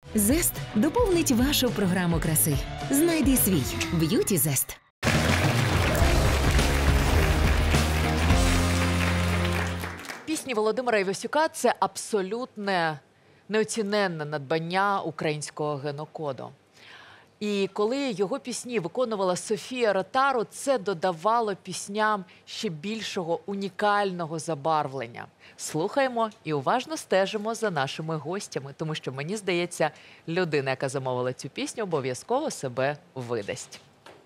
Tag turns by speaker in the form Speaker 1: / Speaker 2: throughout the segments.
Speaker 1: Зест доповнить вашу програму краси. Знайди свій Б'юті Зест.
Speaker 2: Пісні Володимира Івасюка – це абсолютне неоціненне надбання українського генокоду. І коли його пісні виконувала Софія Ротару, це додавало пісням ще більшого унікального забарвлення. Слухаємо і уважно стежимо за нашими гостями, тому що, мені здається, людина, яка замовила цю пісню, обов'язково себе видасть.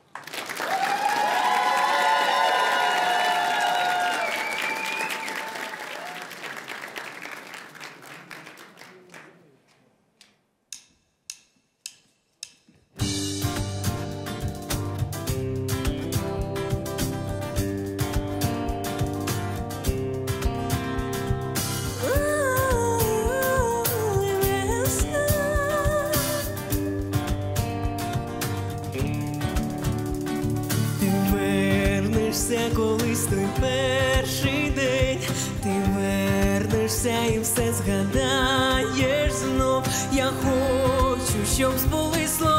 Speaker 3: Колись той перший день, ти вернешся і все згадаєш знов. Я хочу, щоб збулись слова.